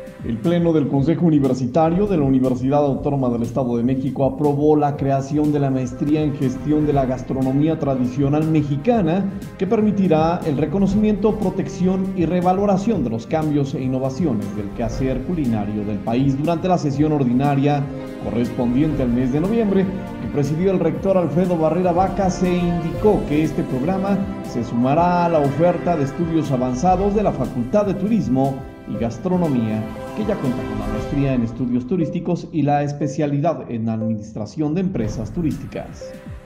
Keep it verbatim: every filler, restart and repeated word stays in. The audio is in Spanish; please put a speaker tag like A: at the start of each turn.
A: El Pleno del Consejo Universitario de la Universidad Autónoma del Estado de México aprobó la creación de la Maestría en Gestión de la Gastronomía Tradicional Mexicana, que permitirá el reconocimiento, protección y revaloración de los cambios e innovaciones del quehacer culinario del país. Durante la sesión ordinaria correspondiente al mes de noviembre, que presidió el rector Alfredo Barrera Vaca, se indicó que este programa se sumará a la oferta de estudios avanzados de la Facultad de Turismo y Gastronomía, que ya cuenta con la maestría en estudios turísticos y la especialidad en administración de empresas turísticas.